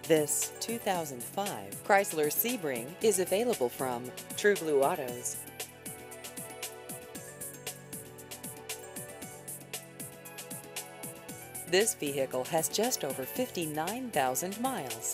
This 2005 Chrysler Sebring is available from True Blue Autos. This vehicle has just over 59,000 miles.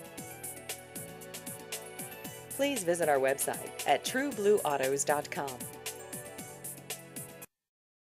Please visit our website at trueblueautos.com.